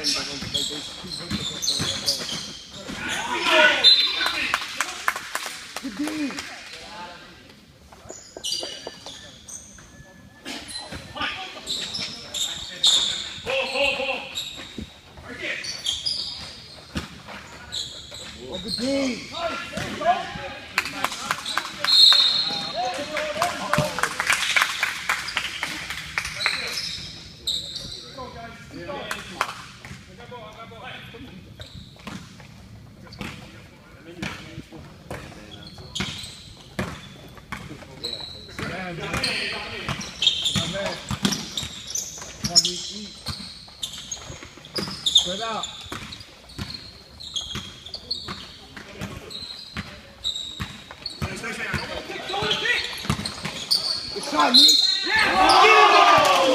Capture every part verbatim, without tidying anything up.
Good D. Oh, good D. Spread out. Good shot, Nick. Yeah! Oh!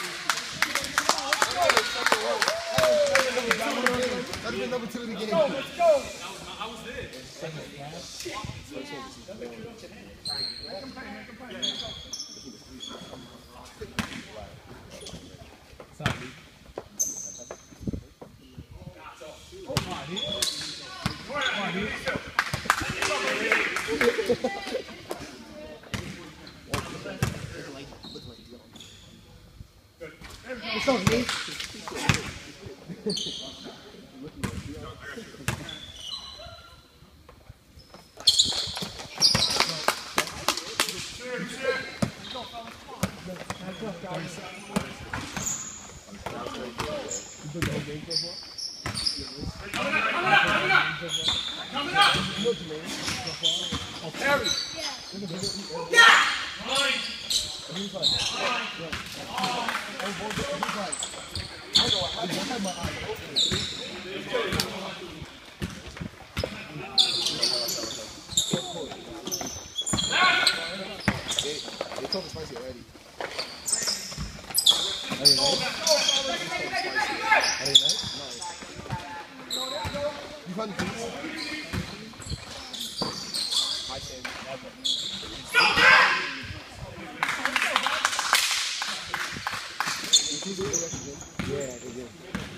That'd have been number two in the game. Let's go, let's go. I was there. What's up, Nick? They told us spicy already. Are they nice? Are they nice? No. You found the piece? I said never. Yeah, they did.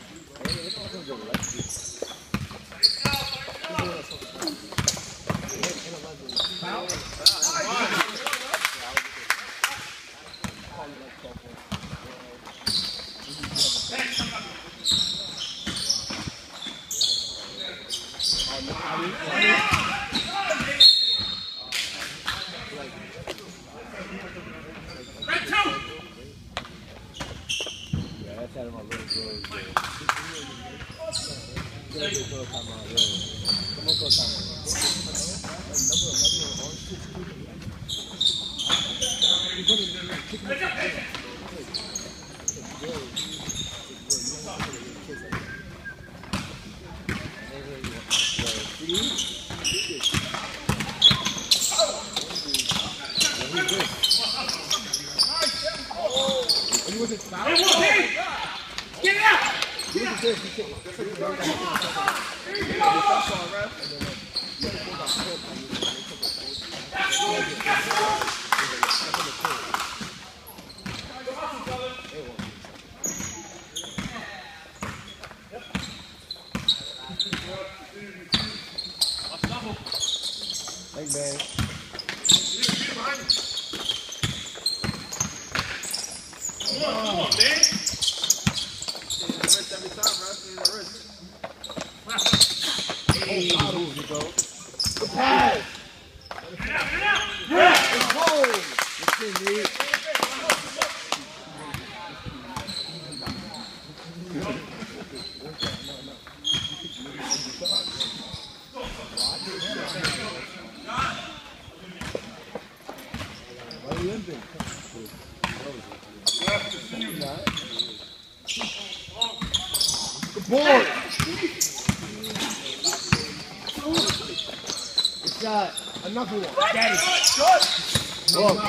Thanks, man. Come on, man. Every time, bro. Hey, oh, you go. Good pass. Get out, get out. Yeah, it's home. Let's see, dude. Why are you limping? Good board. Good shot. Another one. Daddy. Good.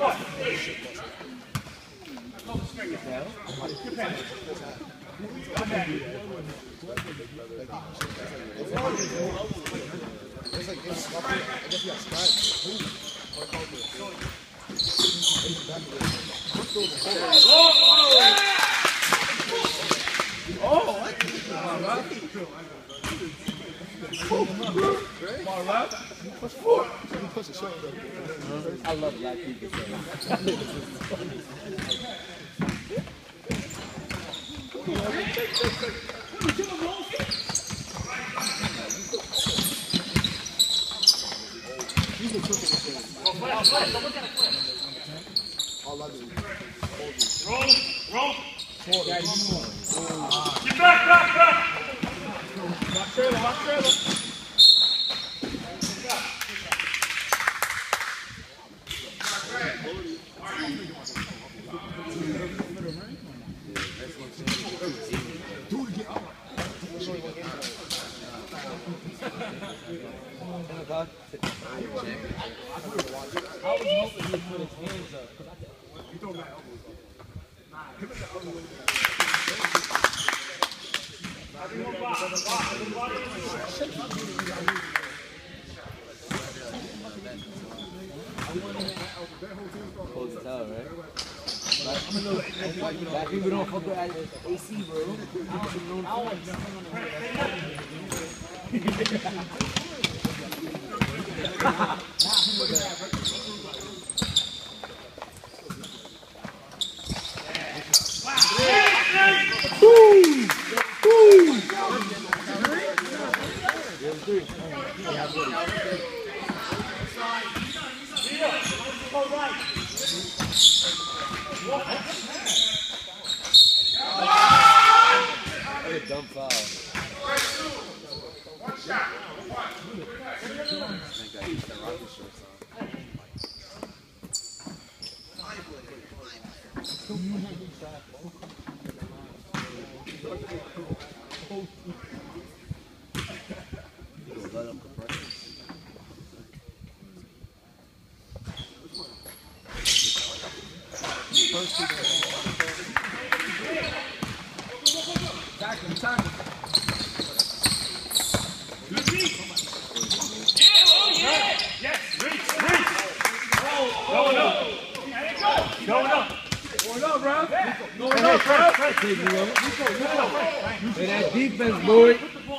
Good. It's like, it's I guess you got scratched. Oh, I can push forward. You push the shoulder. I love black people. All I do is Roll, roll. hold it. Get back, back, back. Watch trailer, watch trailer. I was hoping he'd put his hands up. You throw my elbows up. Close the towel, right? Black people don't fuck with A C, bro. I don't know. What a dumb foul. Hey, that defense, boy.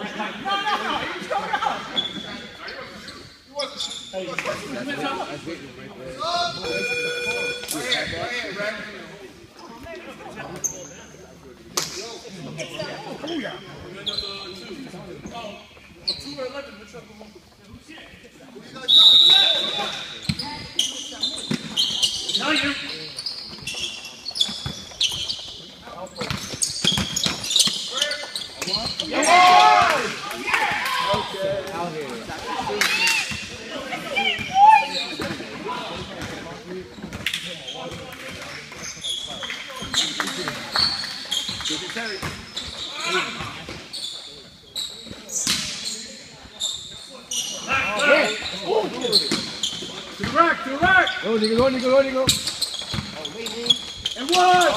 Tell you. Out here. To the rack, to the rack. Go, nigga, go, nigga, go, nigga. And one.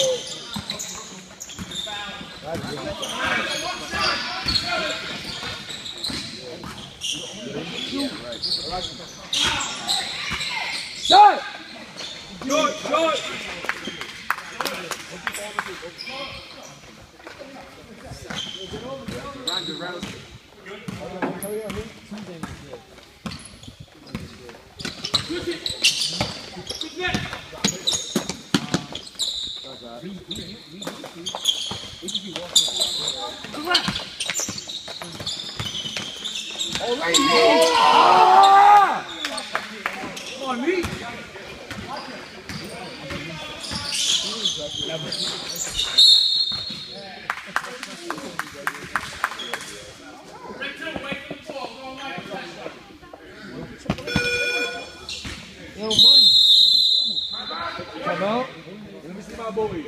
Shot! Short, short. On me. Yo, money. Come out. Let me see my boys.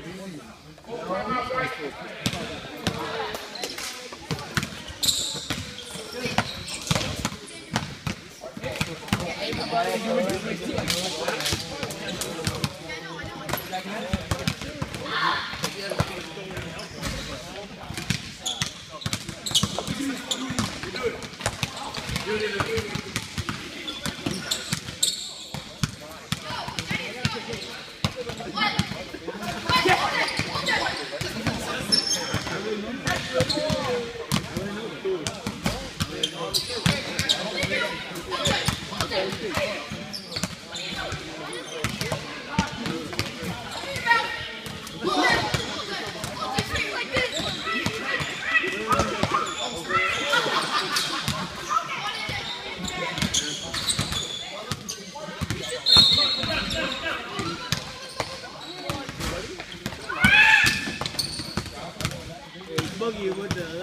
Boogie with the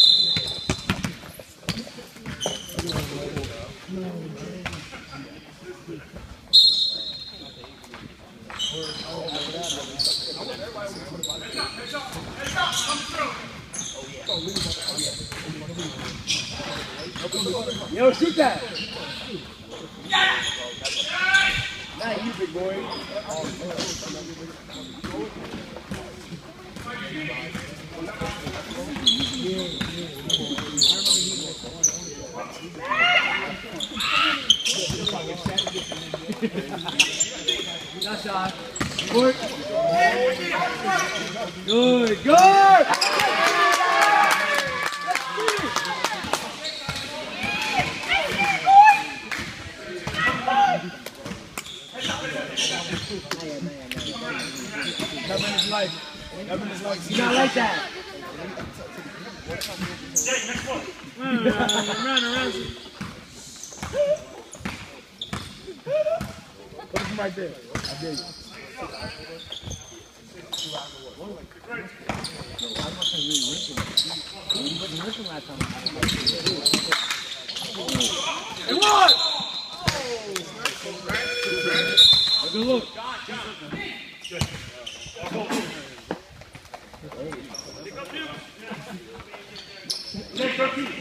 yo, shoot that! Not you, big boy. Nice shot. Good. Good. Good. Never in his life. Never in his life. He's not like that. Run around, run around. Put him right there. I did. Hey, what? Good look. Take your feet.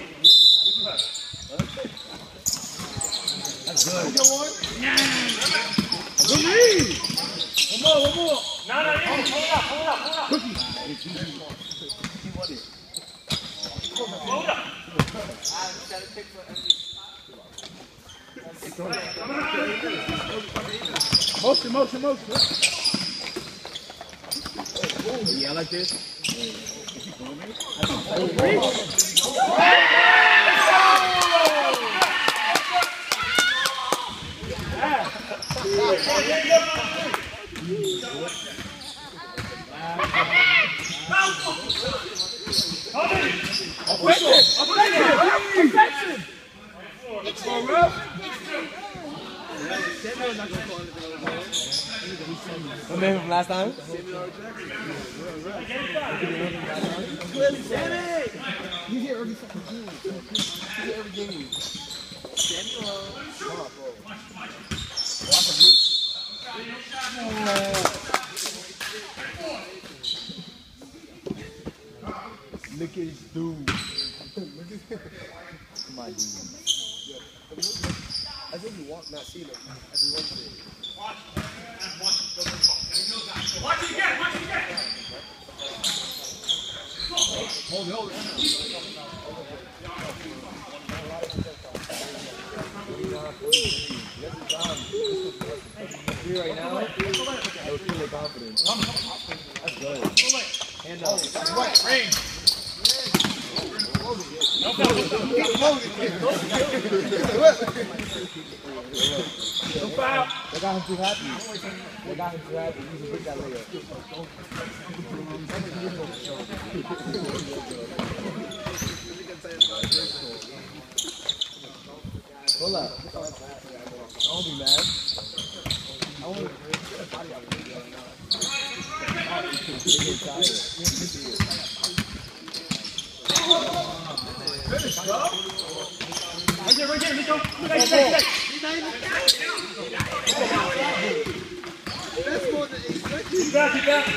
That's good. Good one. Good lead. One more, one more. No, no, no. Pull it up, pull it up, pull it up. Cookie. Hold up. Motion, motion, motion. Yeah, I like this. Oh, reach. Offensive! Offensive! Offensive! It's for real? What man from last time? Sammy! He's here every fucking game. He's here every game. Samuel! Come on, bro. Walk a blue. Look at this dude. Come on, dude. I think you walk, not see them. I think one thing. Watch it again, watch it again. Hold it, hold it. See right now, I was feeling confident. That's good. Hand up. What? Range. No foul. They got him too happy. They got him too happy. He's a big guy layup. Hold up. Don't be mad. I want to get the body out of here. Finish, bro. Right there, right there, Nico. Stay, stay, stay. That's more than eight seconds. Keep back, keep back.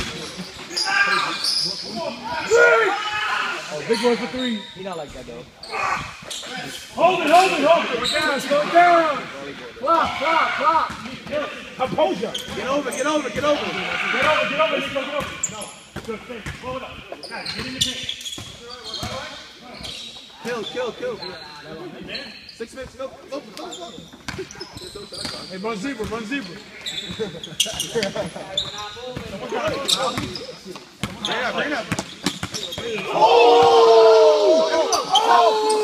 Oh, big boy for three. He not like that, though. Hold it, hold it, hold it. Slow down, slow down. Clock, clock, clock. Composure. Get over, get over, get over. Get over, get over, Nico, get over. No. Good, stay. Hold up. Guys, get in the paint. Kill, kill, kill. Six minutes, go, go, go, go. Hey, run zebra, run zebra. Bring up, bring up. Oh! Oh!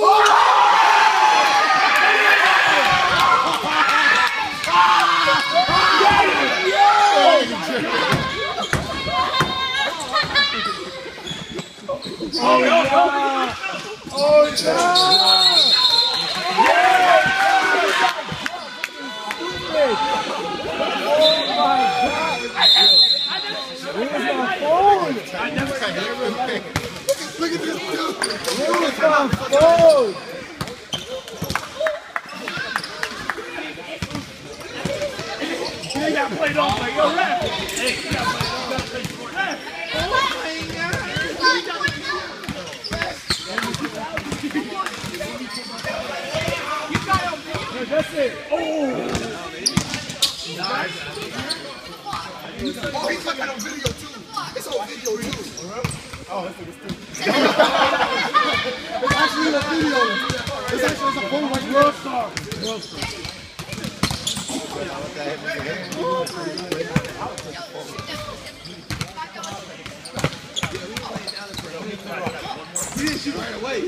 Oh, yeah! Oh, yeah! I never said that. Look at this dude. Where's my phone? He got played off like, yo, ref. Hey, he got played off. Ref. Yeah, that's it. Oh. Nice. Oh, he's looking on video too. It's on video too. Oh, that's a stupid. It's actually a video. It's actually a phone like World star. World star. He didn't shoot right away.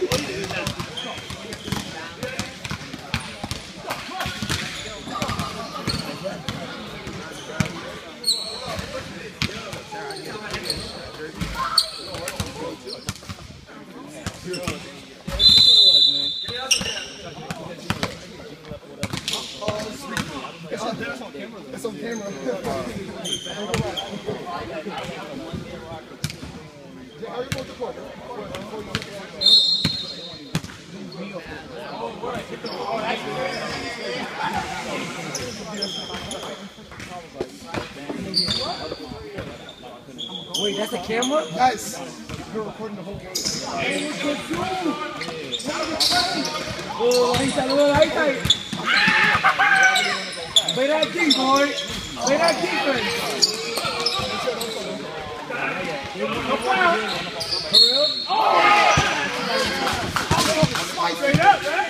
It's on camera. Wait, that's a camera? Yes. You're recording the whole game. Oh, ahí está, luego, ahí está. Ve aquí, boy. Ve aquí, friend. No puedo. Oh! Straight up, right?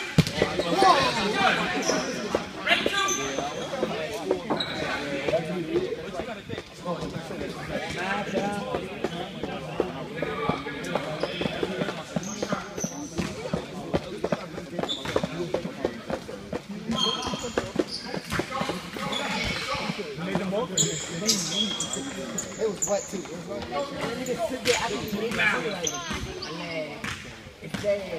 It was wet too. It was wet. Let me just sit there. I can make it like, man, it's dead.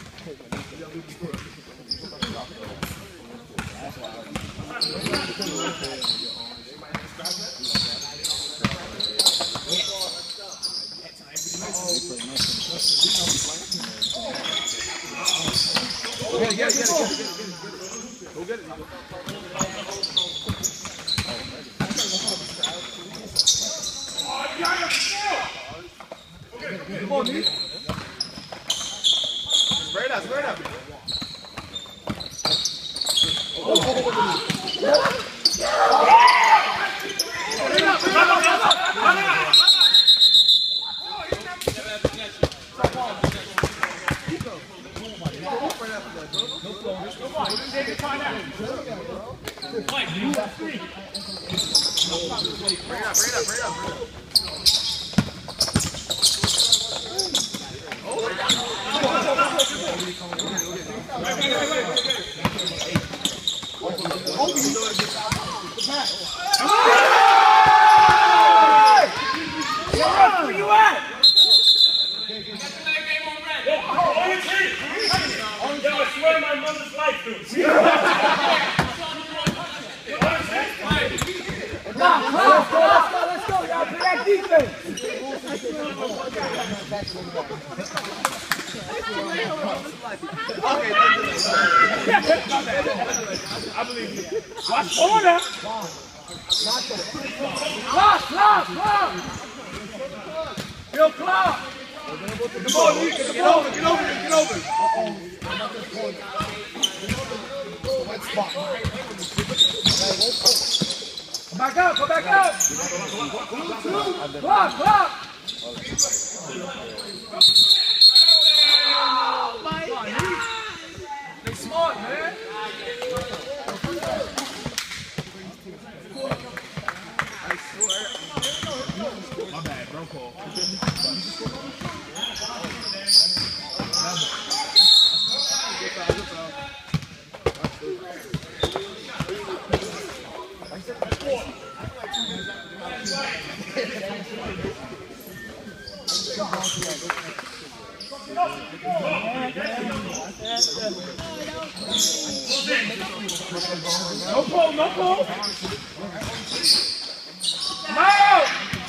Yeah, yeah, yeah. Go get it. Come on, dude. Spray it out, spray it out. Bring it up, bring it up, bring it up, bring it up. Where you at? Yo, I swear my mother's life, dude. Let's go, let's go, let's go. Y'all play that defense. Okay, I believe you. Watch corner. Clock, clock, clock. Yo, clock. Come on, Lee. get over, get over, get over. Wet spot. Back out, go back out. Clock, clock. No pull, no pull. No!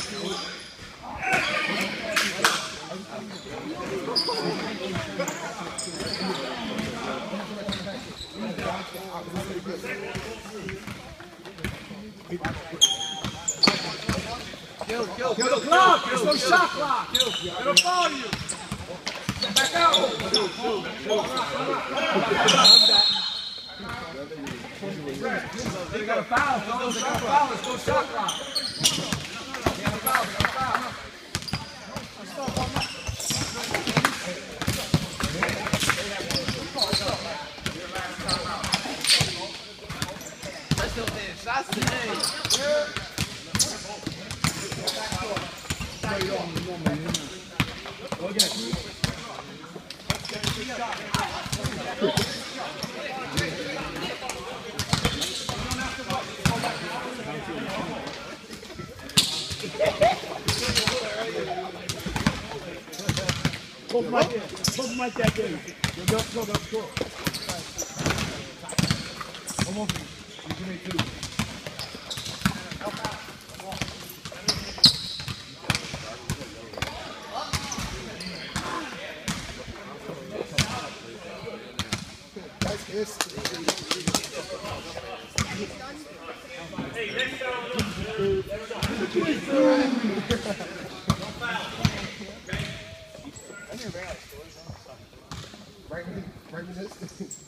Kill, kill, Kill the clock. There's no shot clock. It'll follow you. Back out. They got a foul, fellas. They got a foul. It's no shot clock. They got a foul. They got a foul. Let's go there. Shots today. Both Mike, both Mike that day. Go, go, go, go. Almost. You can make two. Right, right with this.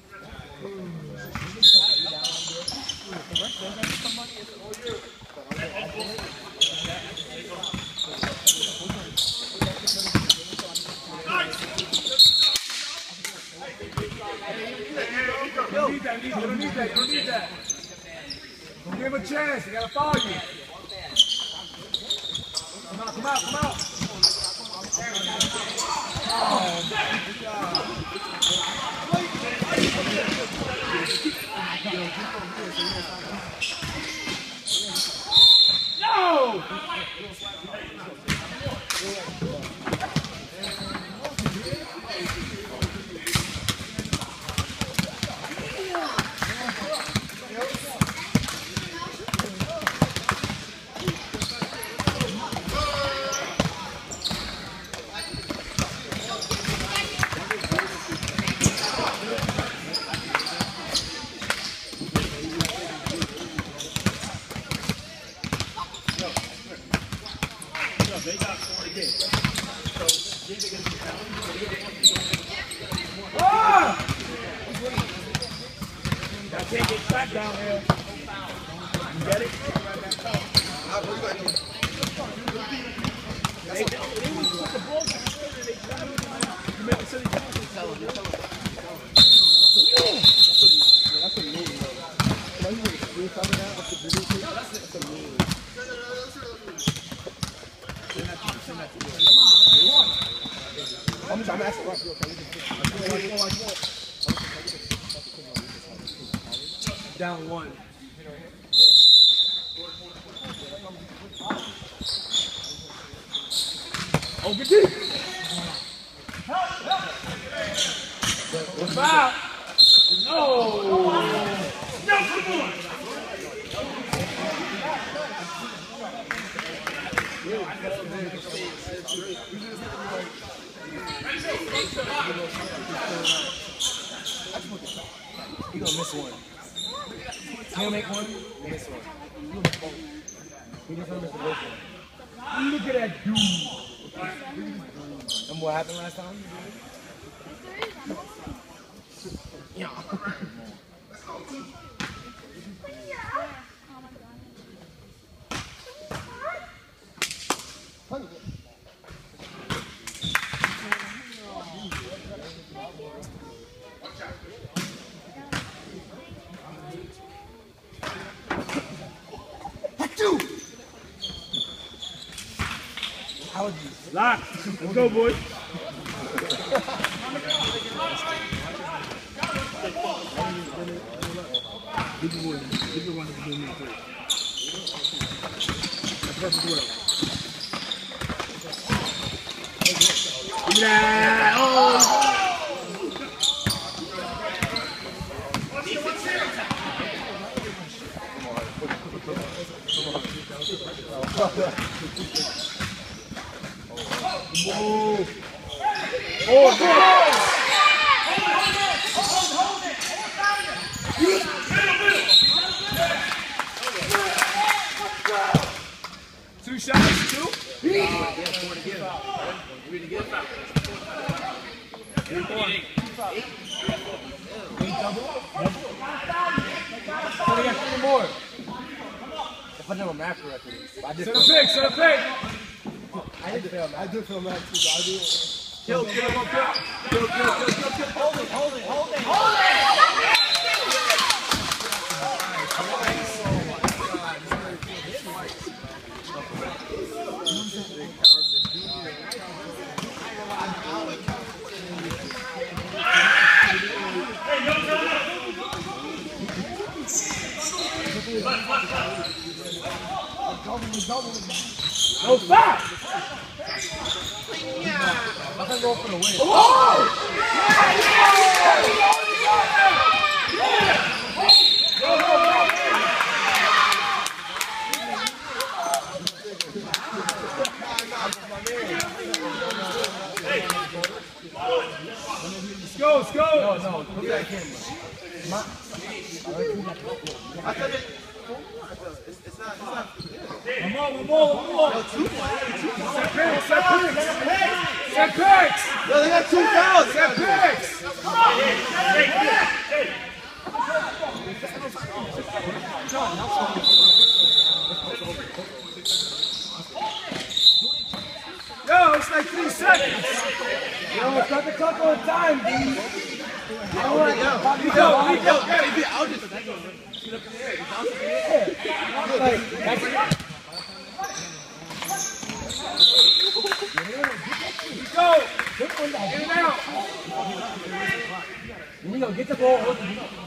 You don't need that, you don't need that, you don't need that. Don't give him a chance, they gotta follow you. Come out, come out, come out. No! Ah! I can't get back down here. You get it? They, they would put the ball down there and they try to commit the city council. Tell him, tell him. That's a move, though. Like, you were talking about the video. That's a move. I'm trying to ask a question. Down one. Oh, good deep. Foul. No. No, come on. You're gonna miss one. He'll make one, you'll miss one. You'll miss both. He just gonna miss the first one. Look at that dude. And what happened last time? Yeah. Lock. Let's go, boys. Keep it winning. Keep it running. Yeah. Oh. Oh, oh, Two shots, two? Three more. If I never math correctly. I did Set a pick, set a pick. I did fail math. I did feel that too. I do. Kill, kill, kill, kill, kill, kill, kill, kill. Hold it, hold it, hold it, hold No, stop! I can go for the win. Let's go, let's go. No, no, look at that camera. My, I said it. It's, it's not. It's not. One more, one more, one more. Set picks, set picks. Set picks. Yo, they got two fouls. Set picks. Yo, it's like three seconds. yo, start the clock on time, D. I want to go. We go, we go. I'll just shoot up in the air. Just bounce up in the air. Like, that's it. Go. In and out. We go, get the ball.